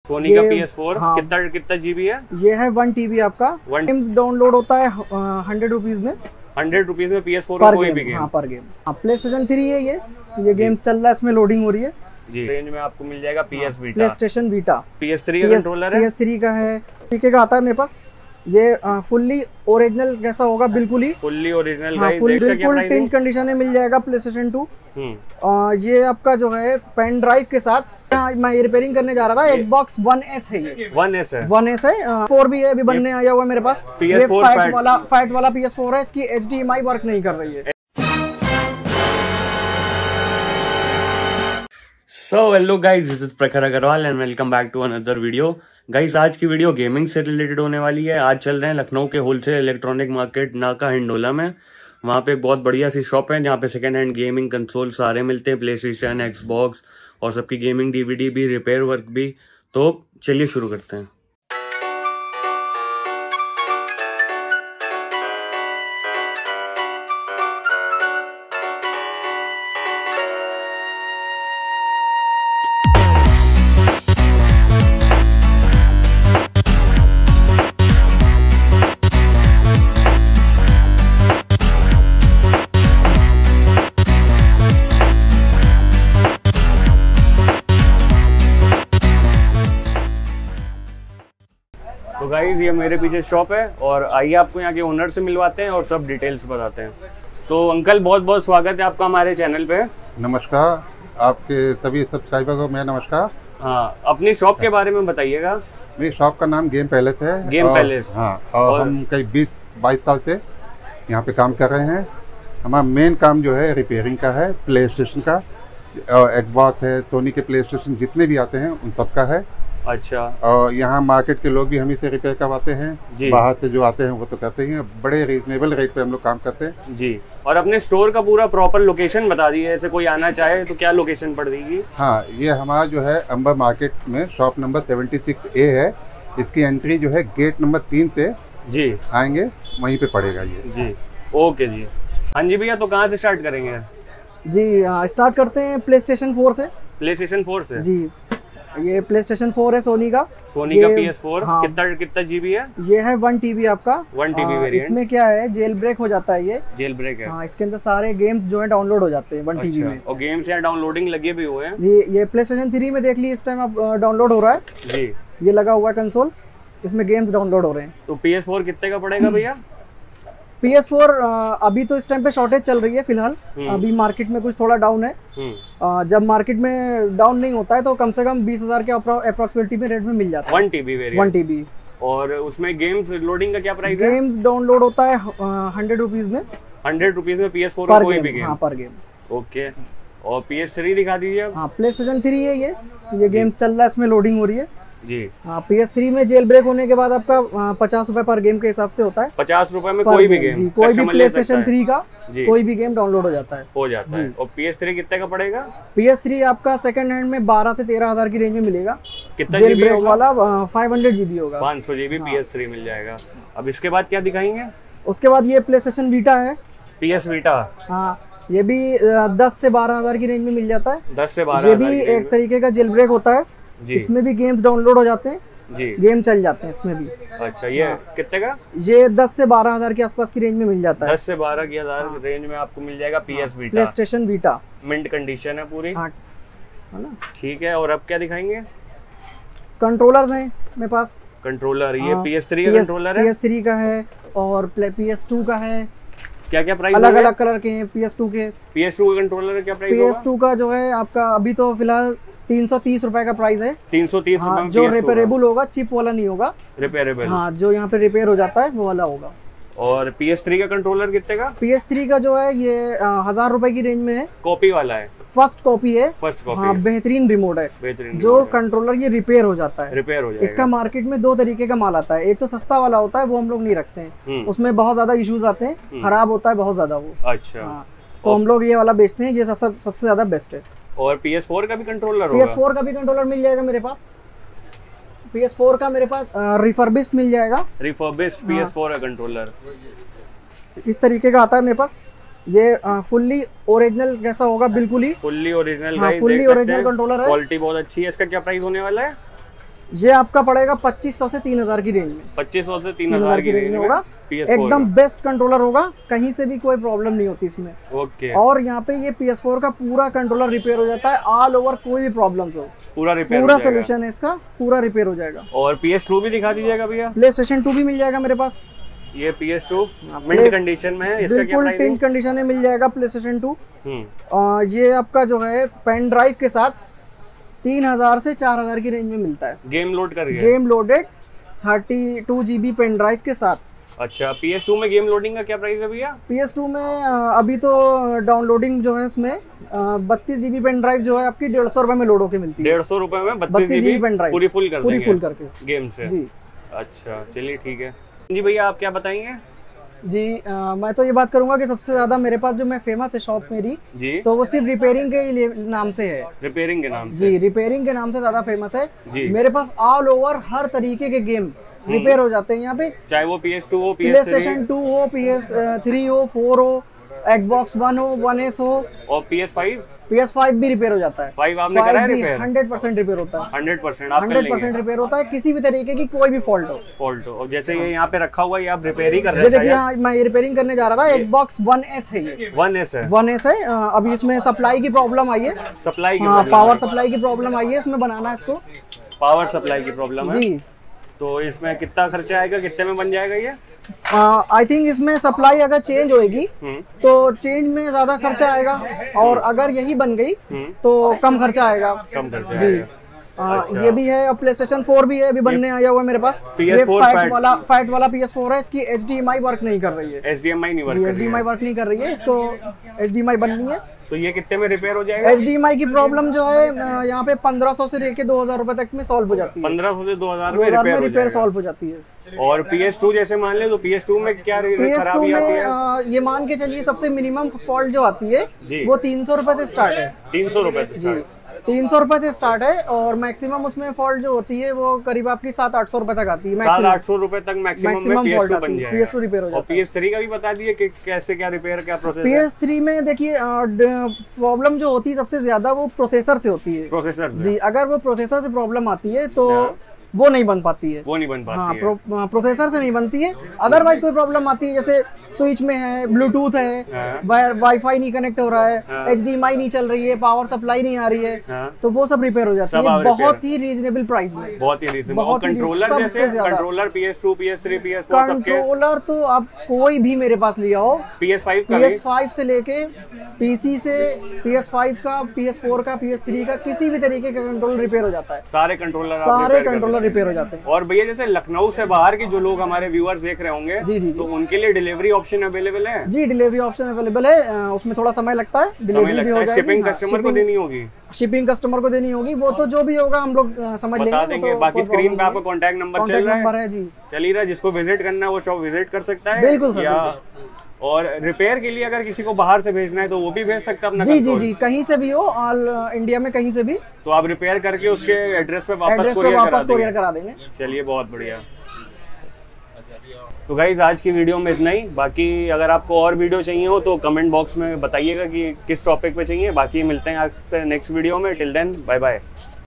सोनी का PS4। हाँ, कितना जीबी है? ये है 1 TB आपका। गेम्स डाउनलोड होता है 100 रुपीज में। 100 रुपीज में PS4 का कोई भी गेम? हाँ, पर गेम। हाँ, PlayStation 3 है ये गेम्स चल रहा है, इसमें लोडिंग हो रही है जी। रेंज में आपको मिल जाएगा PlayStation Vita। PS3 का कंट्रोलर है? PS3 का है, तरीके का आता है मेरे पास। ये फुल्ली ओरिजिनल कैसा होगा, बिल्कुल ही फुल्ली ओरिजिनल। हाँ, बिल्कुल टिंच कंडीशन में मिल जाएगा PlayStation 2। ये आपका जो है पेन ड्राइव के साथ। मैं ये रिपेयरिंग करने जा रहा था। Xbox One S है ये। 1S है। 1S है। 4 भी है, अभी बनने आया हुआ है मेरे पास। ये फैट वाला PS4 है। इसकी HDMI वर्क नहीं कर रही है। So hello guys, this is Prakhar Agarwal and welcome back to another video. Guys, आज की वीडियो गेमिंग से रिलेटेड होने वाली है। आज चल रहे हैं लखनऊ के होलसेल इलेक्ट्रॉनिक मार्केट नाका हिंडोला में। वहाँ पे एक बहुत बढ़िया सी शॉप है जहाँ पे सेकंड हैंड गेमिंग कंसोल सारे मिलते हैं, प्लेस्टेशन, एक्सबॉक्स और सबकी गेमिंग DVD भी, रिपेयर वर्क भी। तो चलिए शुरू करते हैं। तो गाइज, ये मेरे पीछे शॉप है और आइए आपको यहाँ के ओनर से मिलवाते हैं और सब डिटेल्स बताते हैं। तो अंकल, बहुत बहुत स्वागत है आपका हमारे चैनल पे। नमस्कार, आपके सभी सब्सक्राइबर को मैं नमस्कार। हाँ, अपनी शॉप के बारे में बताइएगा। मेरी शॉप का नाम गेम पैलेस है। Game palace. हाँ, और हम कई 20-22 साल से यहाँ पे काम कर रहे हैं। हमारा मेन काम जो है रिपेयरिंग का है, प्लेस्टेशन का, एक्सबॉक्स है, सोनी के प्लेस्टेशन जितने भी आते हैं उन सब का है। अच्छा। और यहाँ मार्केट के लोग भी हमें से रिपेयर करवाते हैं। बाहर से जो आते हैं वो तो करते ही हैं। बड़े रीजनेबल रेट पे हम लोग काम करते हैं जी। और अपने स्टोर का पूरा प्रॉपर लोकेशन बता दीजिए, ऐसे कोई आना चाहे तो क्या लोकेशन पड़ देगी? हाँ, ये हमारा जो है अंबर मार्केट में शॉप नंबर 76A है। इसकी एंट्री जो है गेट नंबर 3 से जी आएंगे, वहीं पे पड़ेगा ये जी। ओके जी। हाँ जी भैया, तो कहाँ से स्टार्ट करेंगे? जी, स्टार्ट करते हैं PlayStation 4 से। PlayStation 4 से जी। ये PlayStation 4 है सोनी का PS4। हाँ, कितना जीबी है? ये है 1 TB आपका। 1 TB वेरिएंट। इसमें क्या है, जेल ब्रेक हो जाता है। ये जेल ब्रेक है। हाँ, इसके अंदर सारे गेम्स जो है डाउनलोड हो जाते हैं 1 TB में। और गेम्स यहाँ डाउनलोडिंग लगे भी हुए हैं जी। ये PlayStation 3 में देख ली, इस टाइम अब डाउनलोड हो रहा है जी। ये लगा हुआ है कंसोल, इसमें गेम्स डाउनलोड हो रहे हैं। तो PS4 कितने का पड़ेगा भैया? PS4 अभी तो इस टाइम पे शॉर्टेज चल रही है फिलहाल। अभी मार्केट में कुछ थोड़ा डाउन है। जब मार्केट में डाउन नहीं होता है तो कम से कम 20,000 के अप्रोक्सीमेटली में रेट में मिल जाता है 1 TB वेरिएंट। 1 TB। और उसमें गेम्स लोडिंग का क्या प्राइस है? गेम्स डाउनलोड होता है 100 रुपीज में। 100 रुपीज में PS4 का कोई भी गेम? हाँ, पर गेम। ओके। और PS3 दिखा दीजिए आप। हाँ, PlayStation 3 है ये गेम्स चल रहा है, इसमें लोडिंग हो रही है जी। हाँ, PS3 में जेल ब्रेक होने के बाद आपका 50 रुपए पर गेम के हिसाब से होता है। 50 रुपए में कोई भी गेम जी, कोई भी PlayStation 3 का कोई भी गेम डाउनलोड हो जाता है। और PS3 कितने का पड़ेगा? PS3 आपका सेकंड हैंड में 12 से 13,000 की रेंज में मिलेगा। कितना जेल ब्रेक वाला 500 GB होगा। 500 GB PS3 मिल जाएगा। अब इसके बाद क्या दिखाएंगे? उसके बाद ये PlayStation Vita है। PS Vita। हाँ, ये भी 10 से 12,000 की रेंज में मिल जाता है। 10 से 12,000। ये भी एक तरीके का जेल ब्रेक होता है जी। इसमें भी गेम्स डाउनलोड हो जाते हैं जी, गेम चल जाते हैं इसमें भी। अच्छा, ये कितने का? ये 10 से 12,000 के आसपास की रेंज में मिल जाता है। 10 से 12,000 रेंज में आपको मिल जाएगा PS Vita। PlayStation Vita mint condition है पूरी। हाँ, है ना? ठीक है। और अब क्या दिखाएंगे? कंट्रोलर्स हैं मेरे पास। कंट्रोलर, ये PS3 का कंट्रोलर है? PS3 का है और PS2 का है। क्या क्या प्राइस? अलग अलग कलर के हैं PS2 के। PS2 का कंट्रोलर का क्या प्राइस? PS2 का जो है आपका अभी तो फिलहाल 330 रुपए का प्राइस है। 330 हाँ, जो रिपेयरेबल होगा, चिप वाला नहीं होगा। रिपेयरेबल। हाँ, जो यहाँ पे रिपेयर हो जाता है वो वाला होगा। और PS3 का कंट्रोलर कितने का? PS3 का जो है ये 1000 रुपए की रेंज में है। कॉपी वाला है? फर्स्ट कॉपी है। First copy. हाँ, बेहतरीन रिमोट है। बेहतरीन जो कंट्रोलर ये रिपेयर हो जाता है। रिपेयर हो जाएगा। इसका मार्केट में 2 तरीके का माल आता है। एक तो सस्ता वाला होता है, वो हम लोग नहीं रखते हैं, उसमें बहुत ज्यादा इश्यूज आते हैं, खराब होता है बहुत ज्यादा वो। अच्छा। हाँ, तो हम लोग ये वाला बेचते हैं, ये सबसे ज्यादा बेस्ट है। और PS4 का भी कंट्रोलर होगा? PS4 का भी कंट्रोलर मिल जाएगा मेरे पास। PS4 का मेरे पास रिफर्बिश्ड मिल जाएगा। रिफर्बिश्ड PS4 का कंट्रोलर इस तरीके का आता है मेरे पास। ये फुल्ली ओरिजिनल कैसा होगा, बिल्कुल ही fully original. Fully original controller है। क्वालिटी बहुत अच्छी है। इसका क्या प्राइस होने वाला है? ये आपका पड़ेगा 2500 से 3000 की रेंज में। 2500 से 3000 की रेंज में होगा। एकदम बेस्ट कंट्रोलर होगा, कहीं से भी कोई प्रॉब्लम नहीं होती इसमें। ओके। और यहाँ पे ये PS4 का पूरा कंट्रोलर रिपेयर हो जाता है, ऑल ओवर कोई भी प्रॉब्लम हो पूरा रिपेयर, पूरा सोल्यूशन है इसका, पूरा रिपेयर हो जाएगा। और PS2 भी दिखा दीजिएगा भैया। PlayStation 2 भी मिल जाएगा मेरे पास। ये PS2 मिंट कंडीशन में है, इसका क्या प्राइस है? बिल्कुल टिंच कंडीशन में मिल जाएगा PlayStation 2। ये आपका जो है पेन ड्राइव के साथ 3000 से 4000 की रेंज में मिलता है। गेम लोड करके, game loaded 32 GB pen drive के साथ। अच्छा, PS2 में गेम लोडिंग का क्या प्राइस है भैया? PS2 में अभी तो डाउनलोडिंग जो है इसमें 32 GB पेन ड्राइव जो है आपकी 150 रुपए में लोड होके मिलती है। 150 रुपए में 32 GB पेन ड्राइव पूरी फुल करके गेम से जी। अच्छा चलिए ठीक है जी। भैया आप क्या बताएंगे? जी मैं तो ये बात करूंगा कि सबसे ज्यादा मेरे पास जो मैं फेमस है शॉप मेरी जी, तो वो सिर्फ रिपेयरिंग के नाम से है। रिपेयरिंग के नाम जी, रिपेयरिंग के नाम से ज्यादा फेमस है जी। मेरे पास ऑल ओवर हर तरीके के गेम रिपेयर हो जाते हैं यहाँ पे, चाहे वो PS2 हो, PlayStation 2 हो, PS3 हो, 4 हो, Xbox 1 हो, 1S हो, और PS5 भी रिपेयर हो जाता है। 5 आपने करा है रिपेयर? 100% रिपेयर होता है। 100% रिपेयर होता है, किसी भी तरीके की कोई भी फॉल्ट हो। और जैसे ये यहाँ पे रखा हुआ है, आप रिपेयर ही कर रहे हैं? देखिए हाँ, मैं ये रिपेयरिंग करने जा रहा था। Xbox 1S है ये। 1S है। अभी इसमें सप्लाई की प्रॉब्लम आई है, सप्लाई की पावर सप्लाई की प्रॉब्लम आई है, इसमें बनाना है इसको। पावर सप्लाई की प्रॉब्लम है जी। तो इसमें कितना खर्चा आएगा, कितने में बन जाएगा ये? आई थिंक इसमें सप्लाई अगर चेंज होएगी तो चेंज में ज्यादा खर्चा आएगा, और अगर यही बन गई तो कम खर्चा आएगा। जी। अच्छा। ये भी है, और PlayStation 4 भी है, अभी बनने आया हुआ है मेरे पास। फैट वाला PS4 है, इसकी HDMI वर्क नहीं कर रही है। HDMI वर्क नहीं कर रही है, इसको HDMI बननी है। तो ये कितने में रिपेयर हो जाएगा? HDMI की प्रॉब्लम जो है यहाँ पे 1500 से लेके 2000 रुपए तक में सॉल्व हो जाती है। 1500 से 2000 में रिपेयर सॉल्व हो जाती है। और PS2 जैसे मान ले तो PS2 में क्या खराबी आती है? ये मान के चलिए सबसे मिनिमम फॉल्ट जो आती है वो 300 रुपए से स्टार्ट है। 300 रुपए जी, 300 रुपए से स्टार्ट है, और मैक्सिमम उसमें फॉल्ट जो होती है वो करीब आपकी 700-800 रुपए तक आती है। 700-800 रुपए तक मैक्सिमम फॉल्ट आती है। PS2 रिपेयर हो जाता है। PS3 का भी बता दिए कि कैसे क्या रिपेयर, क्या प्रोसेस है? PS3 में देखिए प्रॉब्लम जो होती है सबसे ज्यादा वो प्रोसेसर से होती है। प्रोसेसर जी, अगर वो प्रोसेसर से प्रॉब्लम आती है तो वो नहीं बन पाती है। हाँ, प्रोसेसर से नहीं बनती है। अदरवाइज कोई प्रॉब्लम आती है, जैसे स्विच में है, ब्लूटूथ है, वाईफाई नहीं कनेक्ट हो रहा है, HDMI नहीं चल रही है, पावर सप्लाई नहीं आ रही है, तो वो सब रिपेयर हो जाती है बहुत ही रीजनेबल प्राइस में। बहुत ही controller PS2, PS3, PS4 controller तो आप कोई भी मेरे पास लिया हो, PS5 से लेके PC से, PS5 का, PS4 का, PS3 का, किसी भी तरीके का कंट्रोलर रिपेयर हो जाता है। सारे कंट्रोलर रिपेयर हो जाते हैं। और भैया जैसे लखनऊ से बाहर के जो लोग हमारे व्यूअर्स देख रहे होंगे, जी, तो उनके लिए डिलीवरी ऑप्शन अवेलेबल है? जी, डिलीवरी ऑप्शन अवेलेबल है, उसमें थोड़ा समय लगता है, डिलीवरी भी हो जाएगी। शिपिंग कस्टमर को देनी होगी? शिपिंग कस्टमर को देनी होगी, वो तो जो भी होगा हम लोग समझ लेंगे। बाकी स्क्रीन पे आपका कॉन्टैक्ट नंबर चल रहा है जी, चल ही रहा है। जिसको विजिट करना है वो शॉप विजिट कर सकता है। बिल्कुल सर। और रिपेयर के लिए अगर किसी को बाहर से भेजना है तो वो भी भेज सकता है अपना? जी, कहीं से भी हो, ऑल इंडिया में कहीं से भी, तो आप रिपेयर करके उसके एड्रेस पे वापस कोरियर करा देंगे। चलिए बहुत बढ़िया। तो गाइज आज की वीडियो में इतना ही। बाकी अगर आपको और वीडियो चाहिए हो तो कमेंट बॉक्स में बताइएगा कि किस टॉपिक पे चाहिए। बाकी मिलते हैं आपसे नेक्स्ट वीडियो में। Till then bye bye.